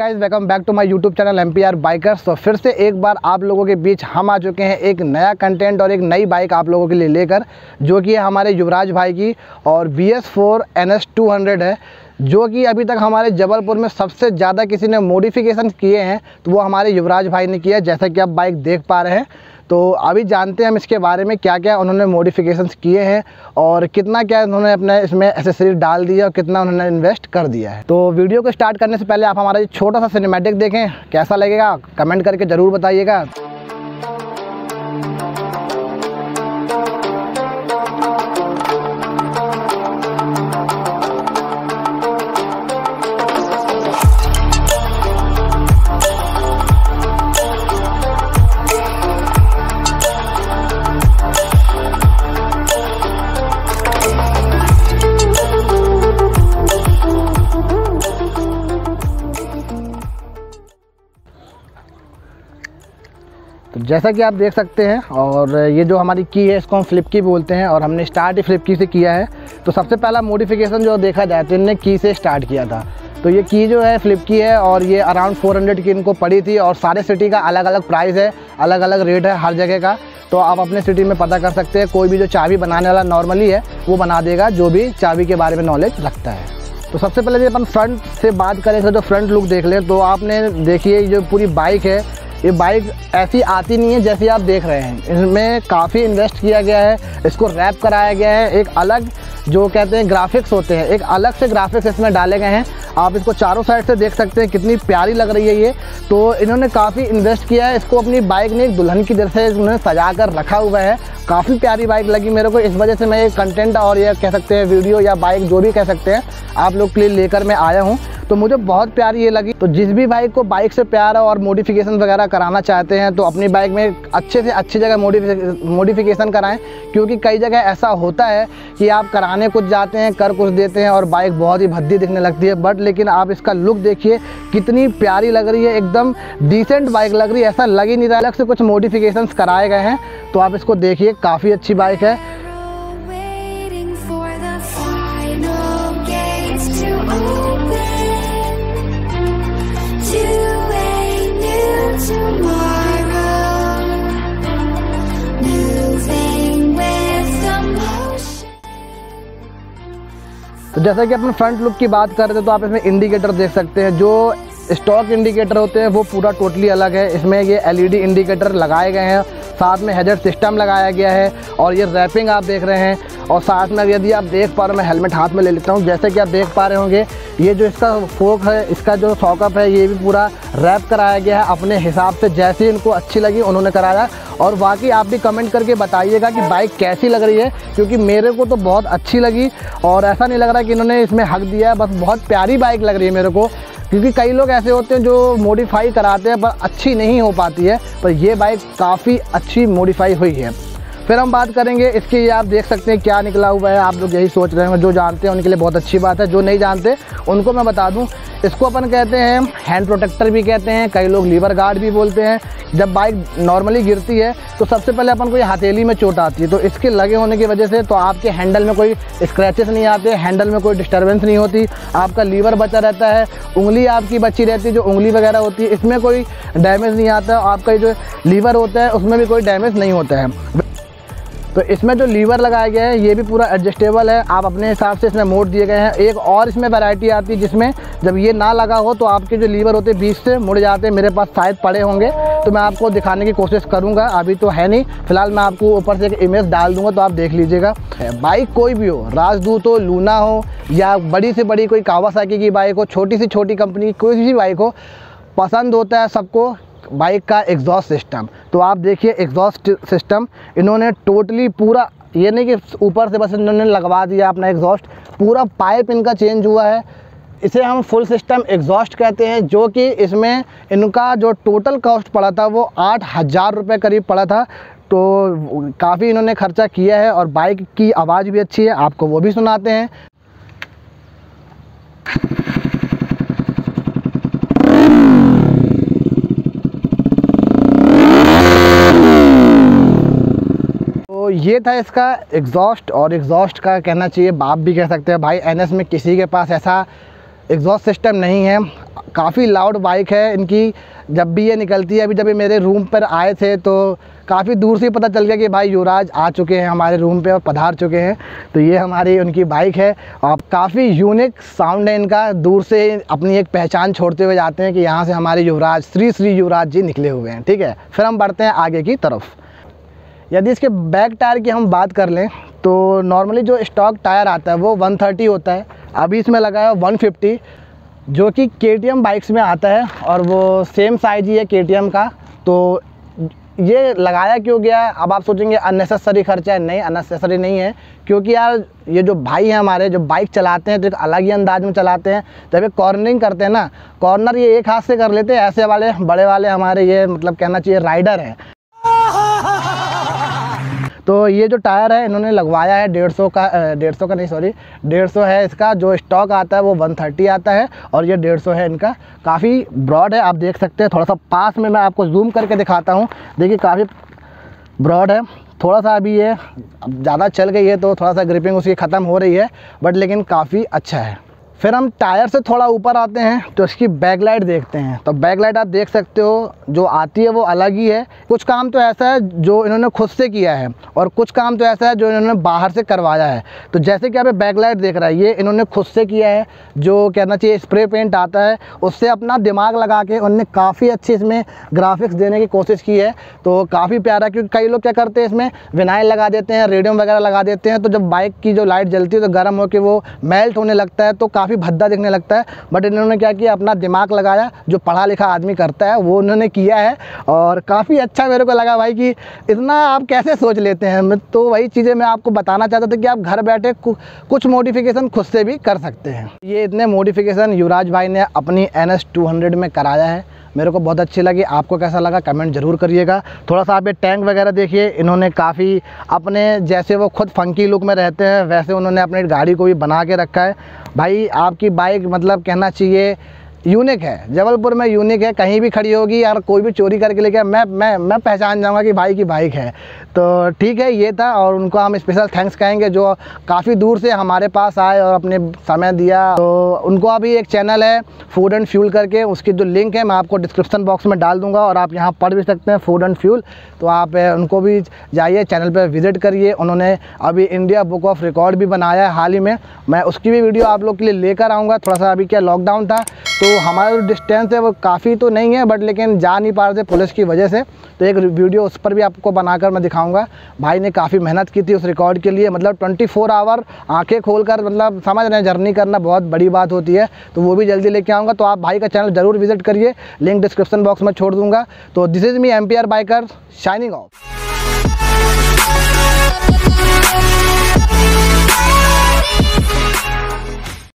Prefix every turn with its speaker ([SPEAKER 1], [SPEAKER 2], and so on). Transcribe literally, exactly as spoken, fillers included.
[SPEAKER 1] Guys, welcome back to my YouTube channel M P R bikers. तो फिर से एक बार आप लोगों के बीच हम आ चुके हैं एक नया कंटेंट और एक नई बाइक आप लोगों के लिए लेकर, जो कि है हमारे युवराज भाई की और B S four N S two hundred है, जो कि अभी तक हमारे जबलपुर में सबसे ज़्यादा किसी ने मॉडिफिकेशन किए हैं तो वो हमारे युवराज भाई ने किया, जैसा कि आप बाइक देख पा रहे हैं। तो अभी जानते हैं हम इसके बारे में, क्या क्या उन्होंने मॉडिफिकेशंस किए हैं और कितना क्या उन्होंने अपने इसमें एसेसरीज डाल दिया और कितना उन्होंने इन्वेस्ट कर दिया है। तो वीडियो को स्टार्ट करने से पहले आप हमारा छोटा सा सिनेमैटिक देखें, कैसा लगेगा कमेंट करके ज़रूर बताइएगा। तो जैसा कि आप देख सकते हैं, और ये जो हमारी की है इसको हम फ्लिप की बोलते हैं और हमने स्टार्ट ही फ्लिप की से किया है। तो सबसे पहला मॉडिफिकेशन जो देखा जाए तो इनने की से स्टार्ट किया था। तो ये की जो है फ्लिप की है और ये अराउंड फोर हंड्रेड की इनको पड़ी थी और सारे सिटी का अलग अलग प्राइस है, अलग अलग रेट है हर जगह का। तो आप अपने सिटी में पता कर सकते हैं, कोई भी जो चाबी बनाने वाला नॉर्मली है वो बना देगा, जो भी चाबी के बारे में नॉलेज रखता है। तो सबसे पहले यदि अपन फ्रंट से बात करें तो फ्रंट लुक देख लें तो आपने देखिए जो पूरी बाइक है, ये बाइक ऐसी आती नहीं है जैसी आप देख रहे हैं। इसमें काफ़ी इन्वेस्ट किया गया है, इसको रैप कराया गया है, एक अलग जो कहते हैं ग्राफिक्स होते हैं, एक अलग से ग्राफिक्स इसमें डाले गए हैं। आप इसको चारों साइड से देख सकते हैं, कितनी प्यारी लग रही है ये। तो इन्होंने काफ़ी इन्वेस्ट किया है, इसको अपनी बाइक ने एक दुल्हन की जैसे इन्होंने सजा कर रखा हुआ है। काफ़ी प्यारी बाइक लगी मेरे को, इस वजह से मैं ये कंटेंट और ये कह सकते हैं वीडियो या बाइक जो भी कह सकते हैं आप लोग के लिए लेकर मैं आया हूँ। तो मुझे बहुत प्यारी ये लगी। तो जिस भी बाइक को बाइक से प्यार है और मॉडिफिकेशन वगैरह कराना चाहते हैं तो अपनी बाइक में अच्छे से अच्छी जगह मॉडिफिकेशन कराएं, क्योंकि कई जगह ऐसा होता है कि आप कराने कुछ जाते हैं, कर कुछ देते हैं और बाइक बहुत ही भद्दी दिखने लगती है। बट लेकिन आप इसका लुक देखिए, कितनी प्यारी लग रही है, एकदम डिसेंट बाइक लग रही है, ऐसा लग ही नहीं रहा। अलग से कुछ मॉडिफिकेशंस कराए गए हैं, तो आप इसको देखिए, काफ़ी अच्छी बाइक है। तो जैसा कि अपन फ्रंट लुक की बात कर रहे थे तो आप इसमें इंडिकेटर देख सकते हैं। जो स्टॉक इंडिकेटर होते हैं वो पूरा टोटली अलग है, इसमें ये एल ई डी इंडिकेटर लगाए गए हैं, साथ में हेडर सिस्टम लगाया गया है और ये रैपिंग आप देख रहे हैं। और साथ में यदि आप देख पा रहे हो, मैं हेलमेट हाथ में ले लेता हूँ, जैसे कि आप देख पा रहे होंगे ये जो इसका फोक है, इसका जो सॉकअप है, ये भी पूरा रैप कराया गया है अपने हिसाब से, जैसे इनको अच्छी लगी उन्होंने कराया। और बाकी आप भी कमेंट करके बताइएगा कि बाइक कैसी लग रही है, क्योंकि मेरे को तो बहुत अच्छी लगी और ऐसा नहीं लग रहा कि इन्होंने इसमें हक दिया है, बस बहुत प्यारी बाइक लग रही है मेरे को। क्योंकि कई लोग ऐसे होते हैं जो मॉडिफाई कराते हैं पर अच्छी नहीं हो पाती है, पर ये बाइक काफ़ी अच्छी मॉडिफाई हुई है। फिर हम बात करेंगे इसकी, ये आप देख सकते हैं क्या निकला हुआ है। आप लोग यही सोच रहे हैं, जो जानते हैं उनके लिए बहुत अच्छी बात है, जो नहीं जानते उनको मैं बता दूं, इसको अपन कहते हैं हैंड प्रोटेक्टर भी कहते हैं, कई लोग लीवर गार्ड भी बोलते हैं। जब बाइक नॉर्मली गिरती है तो सबसे पहले अपन को ये हथेली में चोट आती है, तो इसके लगे होने की वजह से तो आपके हैंडल में कोई स्क्रैचेस नहीं आते, हैंडल में कोई डिस्टर्बेंस नहीं होती, आपका लीवर बचा रहता है, उंगली आपकी बची रहती है, जो उंगली वगैरह होती है इसमें कोई डैमेज नहीं आता, आपका जो लीवर होता है उसमें भी कोई डैमेज नहीं होता है। तो इसमें जो लीवर लगाया गया है ये भी पूरा एडजस्टेबल है, आप अपने हिसाब से इसमें मोड़ दिए गए हैं। एक और इसमें वैरायटी आती है जिसमें जब ये ना लगा हो तो आपके जो लीवर होते हैं बीच से मुड़ जाते हैं, मेरे पास शायद पड़े होंगे तो मैं आपको दिखाने की कोशिश करूंगा, अभी तो है नहीं, फिलहाल मैं आपको ऊपर से एक इमेज डाल दूंगा तो आप देख लीजिएगा। बाइक कोई भी हो, राजदूत हो, लूना हो या बड़ी से बड़ी कोई कावासाकी की बाइक हो, छोटी सी छोटी कंपनी की कोई भी बाइक हो, पसंद होता है सबको बाइक का एग्जॉस्ट सिस्टम। तो आप देखिए एग्जॉस्ट सिस्टम इन्होंने टोटली पूरा, ये नहीं कि ऊपर से बस इन्होंने लगवा दिया अपना एग्जॉस्ट, पूरा पाइप इनका चेंज हुआ है। इसे हम फुल सिस्टम एग्जॉस्ट कहते हैं, जो कि इसमें इनका जो टोटल कॉस्ट पड़ा था वो आठ हज़ार रुपये करीब पड़ा था। तो काफ़ी इन्होंने खर्चा किया है और बाइक की आवाज़ भी अच्छी है, आपको वो भी सुनाते हैं। तो ये था इसका एग्जॉस्ट, और एग्जॉस्ट का कहना चाहिए बाप भी कह सकते हैं भाई, एन एस में किसी के पास ऐसा एग्जॉस्ट सिस्टम नहीं है। काफ़ी लाउड बाइक है इनकी। जब भी ये निकलती है, अभी जब ये मेरे रूम पर आए थे तो काफ़ी दूर से पता चल गया कि भाई युवराज आ चुके हैं हमारे रूम पे और पधार चुके हैं। तो ये हमारी उनकी बाइक है और काफ़ी यूनिक साउंड है इनका। दूर से अपनी एक पहचान छोड़ते हुए जाते हैं कि यहाँ से हमारे युवराज श्री श्री युवराज जी निकले हुए हैं। ठीक है, फिर हम बढ़ते हैं आगे की तरफ। यदि इसके बैक टायर की हम बात कर लें तो नॉर्मली जो स्टॉक टायर आता है वो वन थर्टी होता है। अभी इसमें लगा है वन फिफ्टी, जो कि के टी एम बाइक्स में आता है और वो सेम साइज ही है के टी एम का। तो ये लगाया क्यों गया है? अब आप सोचेंगे अननेसेसरी खर्चा है। नहीं, अननेसेसरी नहीं है, क्योंकि यार ये जो भाई हैं हमारे, जो बाइक चलाते हैं तो एक अलग ही अंदाज में चलाते हैं। जब ये कॉर्नरिंग करते हैं ना, कॉर्नर ये एक हाथ से कर लेते हैं। ऐसे वाले बड़े वाले हमारे ये मतलब कहना चाहिए राइडर हैं। तो ये जो टायर है इन्होंने लगवाया है डेढ़ सौ का, डेढ़ सौ का नहीं सॉरी डेढ़ सौ है इसका। जो स्टॉक आता है वो वन थर्टी आता है और ये डेढ़ सौ है इनका। काफ़ी ब्रॉड है, आप देख सकते हैं। थोड़ा सा पास में मैं आपको जूम करके दिखाता हूँ। देखिए काफ़ी ब्रॉड है। थोड़ा सा अभी ये ज़्यादा चल गई है तो थोड़ा सा ग्रिपिंग उसकी ख़त्म हो रही है, बट लेकिन काफ़ी अच्छा है। फिर हम टायर से थोड़ा ऊपर आते हैं तो इसकी बैकलाइट देखते हैं। तो बैकलाइट आप देख सकते हो जो आती है वो अलग ही है। कुछ काम तो ऐसा है जो इन्होंने खुद से किया है और कुछ काम तो ऐसा है जो इन्होंने बाहर से करवाया है। तो जैसे कि आप बैकलाइट देख रहा है, ये इन्होंने खुद से किया है। जो कहना चाहिए स्प्रे पेंट आता है उससे अपना दिमाग लगा के उन्होंने काफ़ी अच्छी इसमें ग्राफिक्स देने की कोशिश की है। तो काफ़ी प्यारा, क्योंकि कई लोग क्या करते हैं इसमें विनाइल लगा देते हैं, रेडियम वगैरह लगा देते हैं। तो जब बाइक की जो लाइट जलती है तो गर्म होकर वो मेल्ट होने लगता है, तो काफ़ी भद्दा दिखने लगता है। बट इन्होंने क्या किया, अपना दिमाग लगाया, जो पढ़ा लिखा आदमी करता है वो उन्होंने किया है और काफ़ी अच्छा मेरे को लगा भाई कि इतना आप कैसे सोच लेते हैं। मैं तो वही चीज़ें मैं आपको बताना चाहता था कि आप घर बैठे कुछ मॉडिफिकेशन खुद से भी कर सकते हैं। ये इतने मॉडिफिकेशन युवराज भाई ने अपनी एन एस टू हंड्रेड में कराया है, मेरे को बहुत अच्छी लगी। आपको कैसा लगा कमेंट ज़रूर करिएगा। थोड़ा सा आप ये टैंक वगैरह देखिए, इन्होंने काफ़ी अपने जैसे वो खुद फंकी लुक में रहते हैं वैसे उन्होंने अपनी गाड़ी को भी बना के रखा है। भाई आपकी बाइक मतलब कहना चाहिए यूनिक है, जबलपुर में यूनिक है। कहीं भी खड़ी होगी यार, कोई भी चोरी करके लेके मैं मैं मैं पहचान जाऊंगा कि भाई की बाइक है। तो ठीक है, ये था और उनको हम स्पेशल थैंक्स कहेंगे जो काफ़ी दूर से हमारे पास आए और अपने समय दिया। तो उनको अभी एक चैनल है फूड एंड फ्यूल करके, उसकी जो लिंक है मैं आपको डिस्क्रिप्शन बॉक्स में डाल दूँगा और आप यहाँ पढ़ भी सकते हैं फूड एंड फ्यूल। तो आप उनको भी जाइए, चैनल पर विज़िट करिए। उन्होंने अभी इंडिया बुक ऑफ रिकॉर्ड भी बनाया है हाल ही में, मैं उसकी भी वीडियो आप लोग के लिए लेकर आऊँगा। थोड़ा सा अभी क्या लॉकडाउन था तो हमारा जो डिस्टेंस है वो काफ़ी तो नहीं है, बट लेकिन जा नहीं पा रहे थे पुलिस की वजह से। तो एक वीडियो उस पर भी आपको बनाकर मैं दिखाऊंगा। भाई ने काफ़ी मेहनत की थी उस रिकॉर्ड के लिए, मतलब ट्वेंटी फोर आवर आंखें खोलकर, मतलब समझ रहे हैं जर्नी करना बहुत बड़ी बात होती है। तो वो भी जल्दी लेके आऊँगा। तो आप भाई का चैनल ज़रूर विजिट करिए, लिंक डिस्क्रिप्शन बॉक्स में छोड़ दूँगा। तो this is me M P R biker signing of.